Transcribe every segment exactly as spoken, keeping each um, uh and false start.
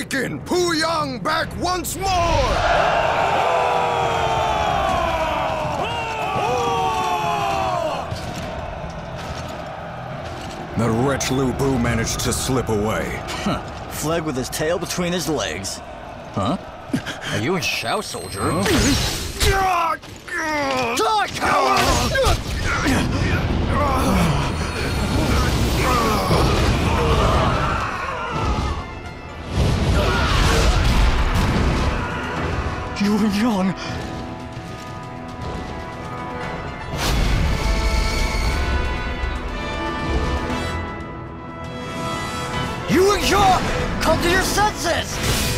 taken! Pu Yang back once more! That wretch Lu Bu managed to slip away. Huh. Fled with his tail between his legs. Huh? Are you in Shao, soldier? Huh? Die, coward! You were young. You and Shaw, come to your senses!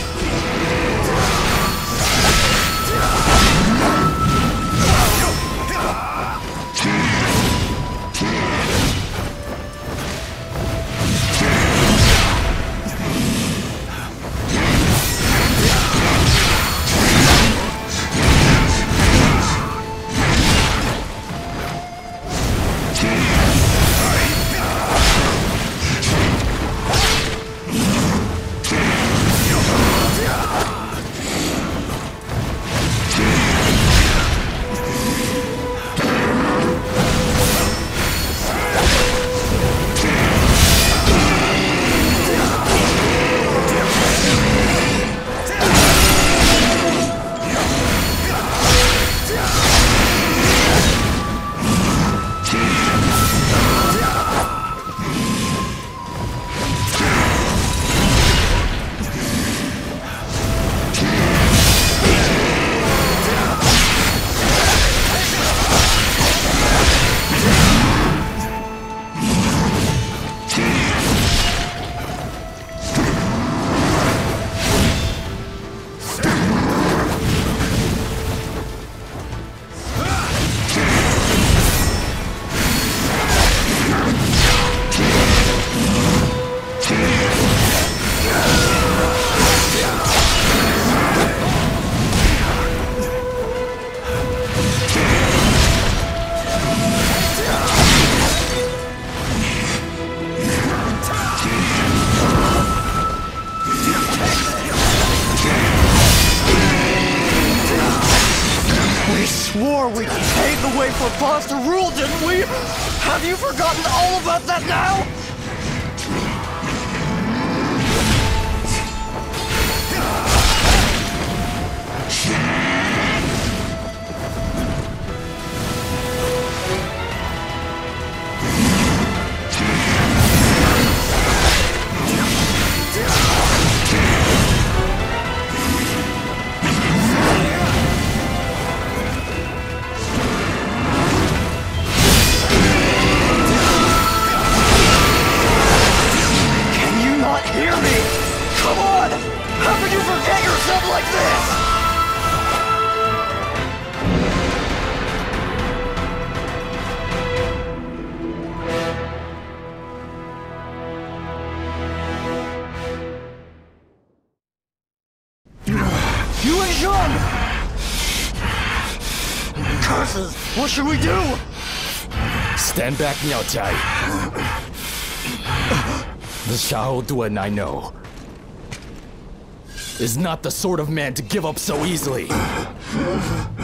Swore we'd pave the way for Boss to rule, didn't we? Have you forgotten all about that now? Like this! You and Jean! Curses! What should we do? Stand back, Miao Tai. The Shao Dun I know is not the sort of man to give up so easily.